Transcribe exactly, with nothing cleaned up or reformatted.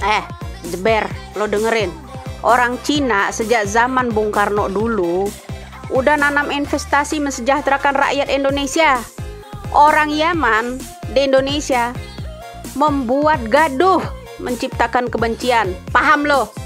Eh, jeber, lo dengerin. Orang Cina sejak zaman Bung Karno dulu udah nanam investasi mensejahterakan rakyat Indonesia. Orang Yaman di Indonesia membuat gaduh, menciptakan kebencian. Paham lo?